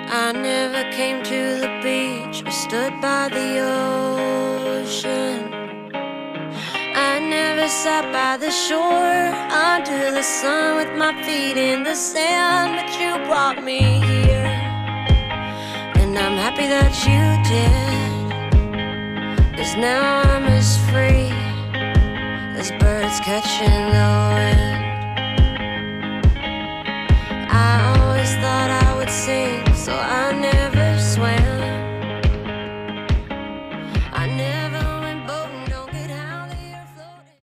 I never came to the beach or stood by the ocean. I never sat by the shore under the sun with my feet in the sand. But you brought me here, and I'm happy that you did. 'Cause now I'm as free as birds catching the wind. I always thought I would sing